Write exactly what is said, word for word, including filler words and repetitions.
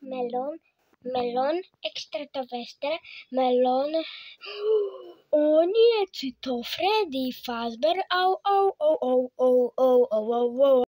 melon, melon extraterrestre, melon... O nie, czy to Freddy Fazbear? Au, au, au, au, au, au, au, au, au.